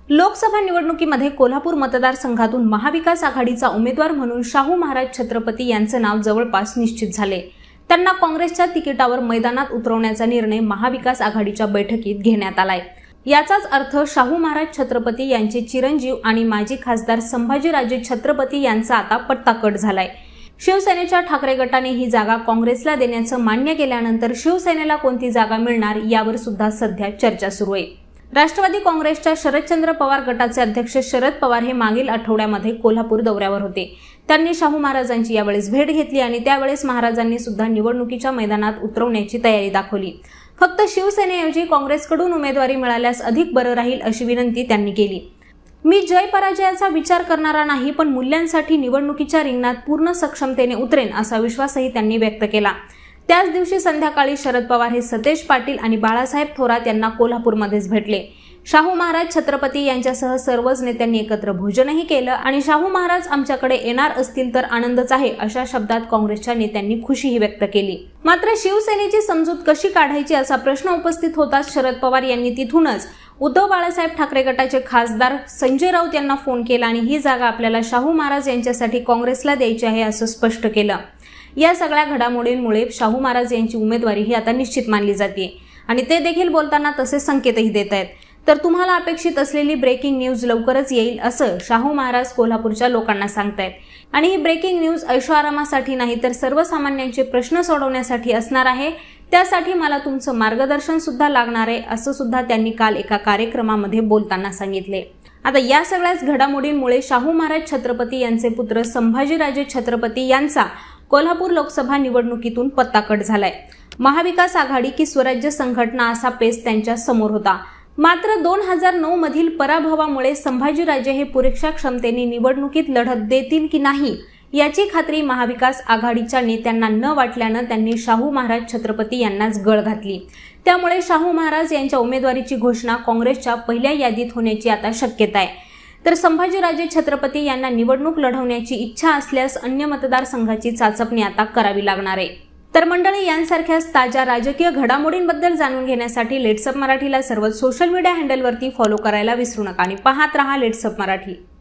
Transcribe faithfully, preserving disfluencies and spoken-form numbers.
लोकसभा निवडणुकीमध्ये कोल्हापूर मतदारसंघातून महाविकास आघाडीचा उमेदवार म्हणून शाहू महाराज छत्रपती यांचे नाव जवळपास निश्चित झाले। त्यांना काँग्रेसच्या तिकिटावर मैदानात उतरवण्याचा निर्णय महाविकास आघाडीच्या बैठकीत घेण्यात आलाय। याचाच अर्थ शाहू महाराज छत्रपती यांचे चिरंजीव आणि माजी खासदार संभाजीराजे छत्रपती यांचा आता पत्ता कट झालाय। शिवसेनेच्या ठाकरे गटाने ही जागा काँग्रेसला देण्याचं मान्य केल्यानंतर शिवसेनेला कोणती जागा मिळणार यावर सुद्धा सध्या चर्चा सुरू आहे। राष्ट्रवादी काँग्रेसच्या शरदचंद्र पवार गटाचे अध्यक्ष शरद पवार हे मागील आठवड्यामध्ये कोल्हापूर दौऱ्यावर होते। त्यांनी शाहू महाराजांची यावेळेस भेट घेतली आणि त्यावेळेस महाराजांनी सुद्धा निवडणुकीच्या मैदानात उतरवण्याची तयारी दाखवली। फक्त शिवसेनेऐवजी काँग्रेसकडून उमेदवारी मिळाल्यास अधिक बरं राहील अशी विनंती त्यांनी केली। मी जय पराजयाचा विचार करणारा नाही, पण मूल्यांसाठी निवडणुकीच्या रिंगणात पूर्ण सक्षमतेने उतरेन असा विश्वासही त्यांनी व्यक्त केला। त्याच दिवशी संध्याकाळी शरद पवार हे सतेज पाटील आणि बाळासाहेब थोरात यांना कोल्हापूरमध्येच भेटले। शाहू महाराज छत्रपती यांच्यासह सर्वच नेत्यांनी एकत्र भोजनही केलं आणि शाहू महाराज आमच्याकडे येणार असतील तर आनंदच आहे अशा शब्दात काँग्रेसच्या नेत्यांनी खुशीही व्यक्त केली। मात्र शिवसेनेची समजूत कशी काढायची असा प्रश्न उपस्थित होताच शरद पवार यांनी तिथूनच उद्धव बाळासाहेब ठाकरे गटाचे खासदार संजय राऊत यांना फोन केला आणि ही जागा आपल्याला शाहू महाराज यांच्यासाठी काँग्रेसला द्यायची आहे असं स्पष्ट केलं। या सगळ्या घडामोडींमुळे शाहू महाराज यांची उमेदवारी ही आता निश्चित मानली जाते आणि ते देखील बोलताना तसे संकेतही देत आहेत। तर तुम्हाला अपेक्षित असलेली ब्रेकिंग न्यूज लवकरच येईल असं शाहू महाराज कोल्हापूरच्या लोकांना सांगतायत। आणि ही ब्रेकिंग न्यूज ऐशोआरामासाठी नाही तर सर्वसामान्यांचे प्रश्न सोडवण्यासाठी असणार आहे। त्यासाठी मला तुमचं मार्गदर्शन सुद्धा लागणार आहे असं सुद्धा त्यांनी काल एका कार्यक्रमामध्ये बोलताना सांगितले। आता या सगळ्याच घडामोडींमुळे शाहू महाराज छत्रपती यांचे पुत्र संभाजीराजे छत्रपती यांचा कोल्हापूर लोकसभा निवडणुकीतून पत्ता कट झालाय। महाविकास आघाडी की स्वराज्य संघटना असा पेच त्यांच्या समोर होता। मात्र दोन हजार नऊ मधील पराभवामुळे संभाजीराजे हे पुरेशा क्षमतेने निवडणुकीत लढत देतील की नाही याची खात्री महाविकास आघाडीच्या नेत्यांना न वाटल्यानं त्यांनी शाहू महाराज छत्रपती यांनाच गळ घातली। त्यामुळे शाहू महाराज यांच्या उमेदवारीची घोषणा काँग्रेसच्या पहिल्या यादीत होण्याची आता शक्यता आहे। तर संभाजीराजे छत्रपती यांना निवडणूक लढवण्याची इच्छा असल्यास अन्य मतदारसंघाची चाचपणी आता करावी लागणार आहे। तर मंडळी, यांसारख्याच ताज्या राजकीय घडामोडींबद्दल जाणून घेण्यासाठी लेट्सअप मराठीला सर्व सोशल मीडिया हँडलवरती फॉलो करायला विसरू नका आणि पाहत रहा लेट्सअप मराठी।